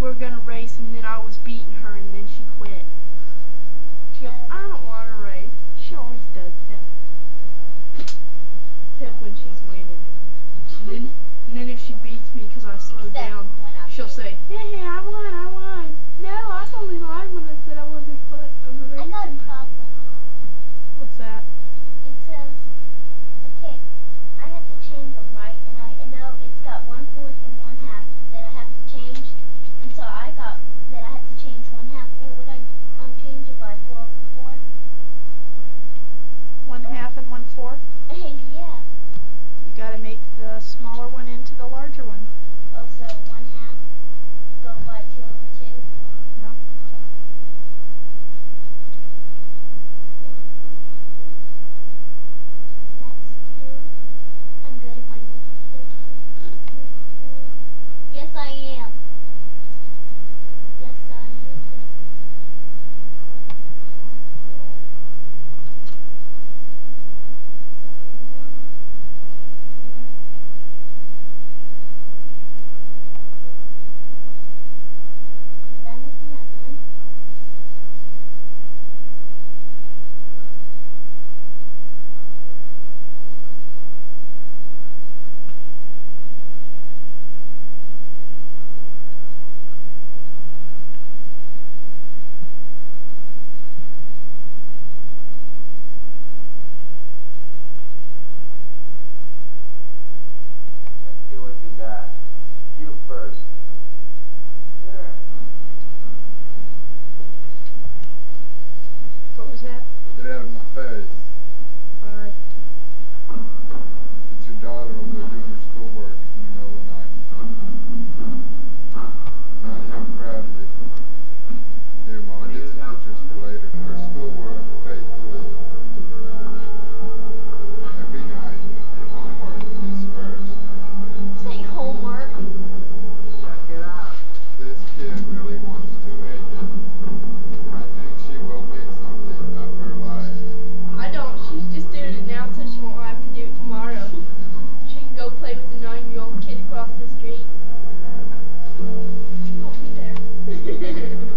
were gonna race, and then I was beating her, and then she quit. She goes, I don't want to race. She always does that. Except when she's winning. And then if she beats me because I slowed down, she'll say, hey, I won, I won. No, I was only lying when I said I wasn't racing. I got a problem. What's that? It says, okay, I have to change them, right? And I know it's got 1/4 and 1/2 that I have to change. And so I got that I have to change 1/2. What would I change it by 4/4? 1/2 and 1/4. Yeah. You gotta make the smaller one into the larger one. Also 1/2 go by 2/2. Yeah. That's 2. I'm good if I know. Yes, I am. Yes, I am good. Done with another one. Let's see what you got. You first. Sure. What was that? Get out of my face. Alright. It's your daughter over there doing her schoolwork in the middle of the night. Honey, I'm proud of you. Here, Mom, get some pictures for later. Her schoolwork faithfully. Every night, her homework is first. Say homework. Check it out. This kid really wants to make it. I think she will make something of her life. I don't. She's just doing it now so she won't have to do it tomorrow. She can go play with the 9-year-old kid across the street. She won't be there.